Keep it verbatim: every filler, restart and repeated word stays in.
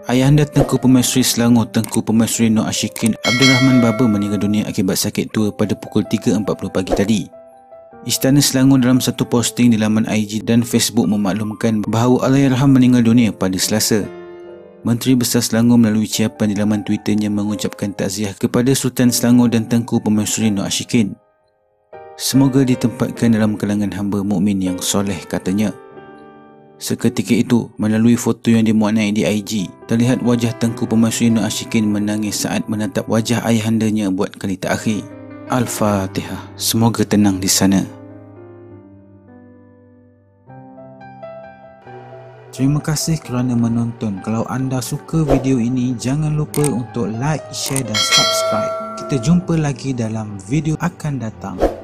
Ayahanda Tengku Permaisuri Selangor Tengku Permaisuri Nur Ashikin Abdul Rahman Baba meninggal dunia akibat sakit tua pada pukul tiga empat puluh pagi tadi. Istana Selangor dalam satu posting di laman I G dan Facebook memaklumkan bahawa Allahyarham meninggal dunia pada Selasa. Menteri Besar Selangor melalui ciapan di laman Twitternya mengucapkan takziah kepada Sultan Selangor dan Tengku Permaisuri Nur Ashikin. Semoga ditempatkan dalam kalangan hamba mukmin yang soleh, katanya. Seketika itu, melalui foto yang dimuat naik di I G, terlihat wajah Tengku Permaisuri Nur Ashikin menangis saat menatap wajah ayahandanya buat kali terakhir. Al-Fatihah. Semoga tenang di sana. Terima kasih kerana menonton. Kalau anda suka video ini, jangan lupa untuk like, share dan subscribe. Kita jumpa lagi dalam video akan datang.